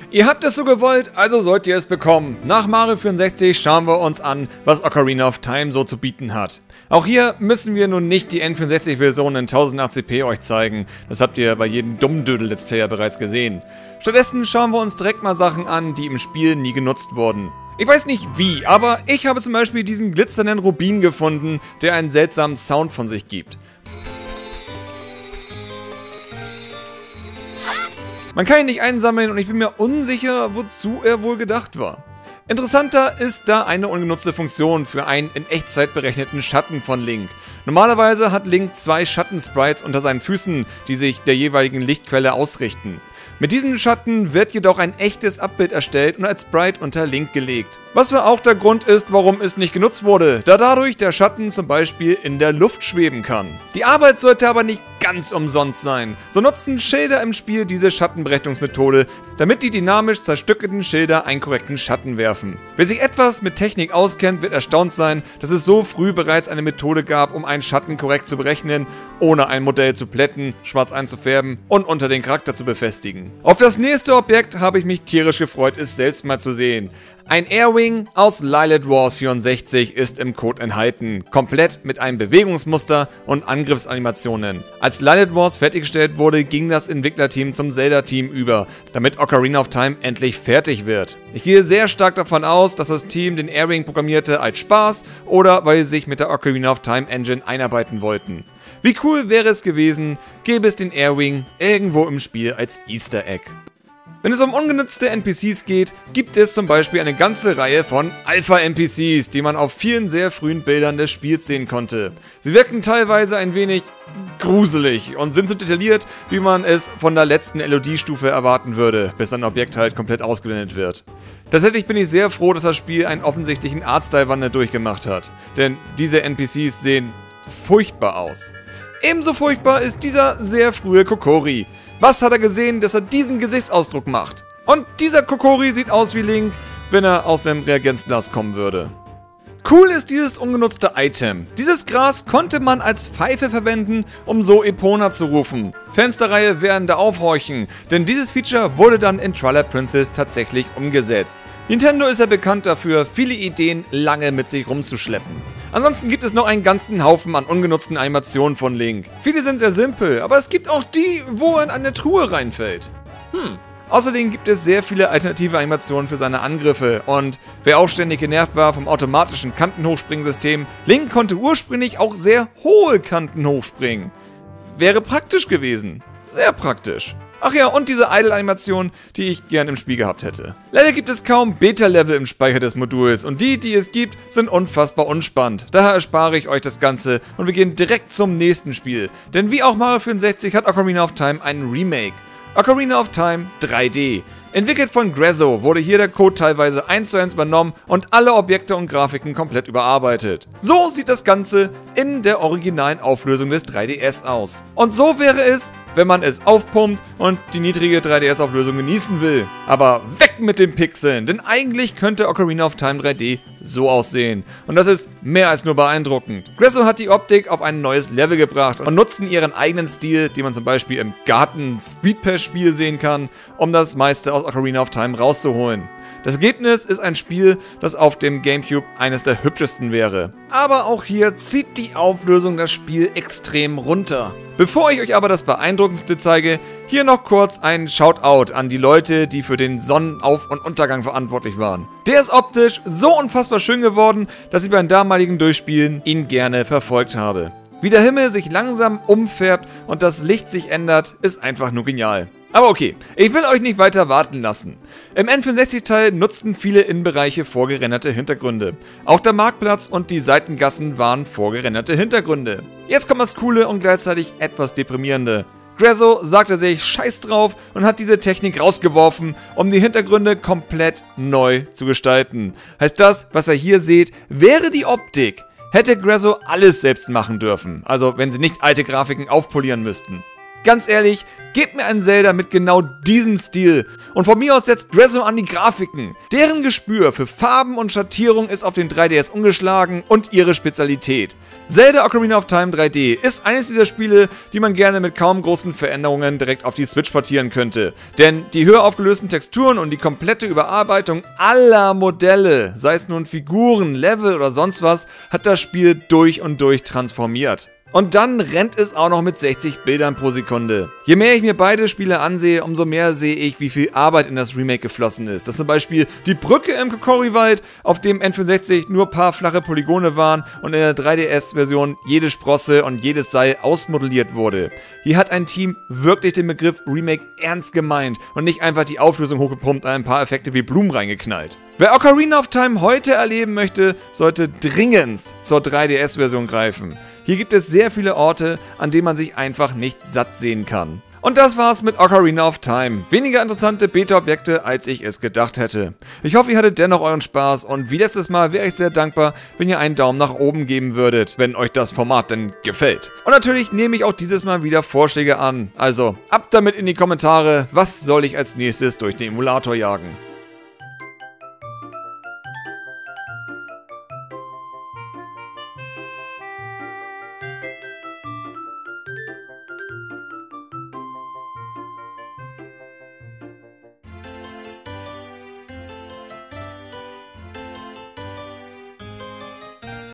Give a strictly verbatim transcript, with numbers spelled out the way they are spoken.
Ihr habt es so gewollt, also sollt ihr es bekommen. Nach Mario vierundsechzig schauen wir uns an, was Ocarina of Time so zu bieten hat. Auch hier müssen wir nun nicht die N vierundsechzig-Version in tausendachtzig p euch zeigen. Das habt ihr bei jedem Dummdödel-Let's Player bereits gesehen. Stattdessen schauen wir uns direkt mal Sachen an, die im Spiel nie genutzt wurden. Ich weiß nicht wie, aber ich habe zum Beispiel diesen glitzernden Rubin gefunden, der einen seltsamen Sound von sich gibt. Man kann ihn nicht einsammeln und ich bin mir unsicher, wozu er wohl gedacht war. Interessanter ist da eine ungenutzte Funktion für einen in Echtzeit berechneten Schatten von Link. Normalerweise hat Link zwei Schattensprites unter seinen Füßen, die sich der jeweiligen Lichtquelle ausrichten. Mit diesem Schatten wird jedoch ein echtes Abbild erstellt und als Sprite unter Link gelegt. Was für auch der Grund ist, warum es nicht genutzt wurde, da dadurch der Schatten zum Beispiel in der Luft schweben kann. Die Arbeit sollte aber nicht ganz umsonst sein. So nutzen Schilder im Spiel diese Schattenberechnungsmethode, damit die dynamisch zerstückelten Schilder einen korrekten Schatten werfen. Wer sich etwas mit Technik auskennt, wird erstaunt sein, dass es so früh bereits eine Methode gab, um einen Schatten korrekt zu berechnen, ohne ein Modell zu plätten, schwarz einzufärben und unter den Charakter zu befestigen. Auf das nächste Objekt habe ich mich tierisch gefreut, es selbst mal zu sehen. Ein Airwing aus Lylat Wars vierundsechzig ist im Code enthalten, komplett mit einem Bewegungsmuster und Angriffsanimationen. Als Lylat Wars fertiggestellt wurde, ging das Entwicklerteam zum Zelda-Team über, damit Ocarina of Time endlich fertig wird. Ich gehe sehr stark davon aus, dass das Team den Airwing programmierte als Spaß oder weil sie sich mit der Ocarina of Time Engine einarbeiten wollten. Wie cool wäre es gewesen, gäbe es den Airwing irgendwo im Spiel als Easter Egg. Wenn es um ungenutzte N P Cs geht, gibt es zum Beispiel eine ganze Reihe von Alpha-N P Cs, die man auf vielen sehr frühen Bildern des Spiels sehen konnte. Sie wirken teilweise ein wenig gruselig und sind so detailliert, wie man es von der letzten L O D-Stufe erwarten würde, bis ein Objekt halt komplett ausgeblendet wird. Tatsächlich bin ich sehr froh, dass das Spiel einen offensichtlichen Artstyle-Wandel durchgemacht hat, denn diese N P Cs sehen furchtbar aus. Ebenso furchtbar ist dieser sehr frühe Kokori. Was hat er gesehen, dass er diesen Gesichtsausdruck macht? Und dieser Kokori sieht aus wie Link, wenn er aus dem Reagenzglas kommen würde. Cool ist dieses ungenutzte Item. Dieses Gras konnte man als Pfeife verwenden, um so Epona zu rufen. Fans der Reihe werden da aufhorchen, denn dieses Feature wurde dann in Twilight Princess tatsächlich umgesetzt. Nintendo ist ja bekannt dafür, viele Ideen lange mit sich rumzuschleppen. Ansonsten gibt es noch einen ganzen Haufen an ungenutzten Animationen von Link. Viele sind sehr simpel, aber es gibt auch die, wo er in eine Truhe reinfällt. Hm. Außerdem gibt es sehr viele alternative Animationen für seine Angriffe und wer auch ständig genervt war vom automatischen Kantenhochspringen-System, Link konnte ursprünglich auch sehr hohe Kanten hochspringen. Wäre praktisch gewesen. Sehr praktisch. Ach ja, und diese Idle-Animation, die ich gern im Spiel gehabt hätte. Leider gibt es kaum Beta-Level im Speicher des Moduls und die, die es gibt, sind unfassbar unspannend. Daher erspare ich euch das Ganze und wir gehen direkt zum nächsten Spiel. Denn wie auch Mario vierundsechzig hat Ocarina of Time einen Remake. Ocarina of Time drei D. Entwickelt von Grezzo wurde hier der Code teilweise eins zu eins übernommen und alle Objekte und Grafiken komplett überarbeitet. So sieht das Ganze in der originalen Auflösung des drei D S aus. Und so wäre es, wenn man es aufpumpt und die niedrige drei D S-Auflösung genießen will. Aber weg mit den Pixeln, denn eigentlich könnte Ocarina of Time drei D so aussehen. Und das ist mehr als nur beeindruckend. Grezzo hat die Optik auf ein neues Level gebracht und nutzen ihren eigenen Stil, den man zum Beispiel im Garten-Speedpass-Spiel sehen kann, um das meiste aus Ocarina of Time rauszuholen. Das Ergebnis ist ein Spiel, das auf dem Gamecube eines der hübschesten wäre. Aber auch hier zieht die Auflösung das Spiel extrem runter. Bevor ich euch aber das Beeindruckendste zeige, hier noch kurz ein Shoutout an die Leute, die für den Sonnenauf- und Untergang verantwortlich waren. Der ist optisch so unfassbar schön geworden, dass ich beim damaligen Durchspielen ihn gerne verfolgt habe. Wie der Himmel sich langsam umfärbt und das Licht sich ändert, ist einfach nur genial. Aber okay, ich will euch nicht weiter warten lassen. Im N vierundsechzig-Teil nutzten viele Innenbereiche vorgerenderte Hintergründe. Auch der Marktplatz und die Seitengassen waren vorgerenderte Hintergründe. Jetzt kommt das Coole und gleichzeitig etwas Deprimierende. Grezzo sagte sich scheiß drauf und hat diese Technik rausgeworfen, um die Hintergründe komplett neu zu gestalten. Heißt das, was ihr hier seht, wäre die Optik. Hätte Grezzo alles selbst machen dürfen, also wenn sie nicht alte Grafiken aufpolieren müssten. Ganz ehrlich, gebt mir ein Zelda mit genau diesem Stil und von mir aus setzt Grezzo an die Grafiken. Deren Gespür für Farben und Schattierung ist auf den drei D S umgeschlagen und ihre Spezialität. Zelda Ocarina of Time drei D ist eines dieser Spiele, die man gerne mit kaum großen Veränderungen direkt auf die Switch portieren könnte. Denn die höher aufgelösten Texturen und die komplette Überarbeitung aller Modelle, sei es nun Figuren, Level oder sonst was, hat das Spiel durch und durch transformiert. Und dann rennt es auch noch mit sechzig Bildern pro Sekunde. Je mehr ich mir beide Spiele ansehe, umso mehr sehe ich, wie viel Arbeit in das Remake geflossen ist. Dass zum Beispiel die Brücke im Kokori-Wald, auf dem N vierundsechzig nur paar flache Polygone waren und in der drei D S-Version jede Sprosse und jedes Seil ausmodelliert wurde. Hier hat ein Team wirklich den Begriff Remake ernst gemeint und nicht einfach die Auflösung hochgepumpt und ein paar Effekte wie Blumen reingeknallt. Wer Ocarina of Time heute erleben möchte, sollte dringend zur drei D S-Version greifen. Hier gibt es sehr viele Orte, an denen man sich einfach nicht satt sehen kann. Und das war's mit Ocarina of Time. Weniger interessante Beta-Objekte, als ich es gedacht hätte. Ich hoffe, ihr hattet dennoch euren Spaß und wie letztes Mal wäre ich sehr dankbar, wenn ihr einen Daumen nach oben geben würdet, wenn euch das Format denn gefällt. Und natürlich nehme ich auch dieses Mal wieder Vorschläge an. Also, ab damit in die Kommentare, was soll ich als nächstes durch den Emulator jagen?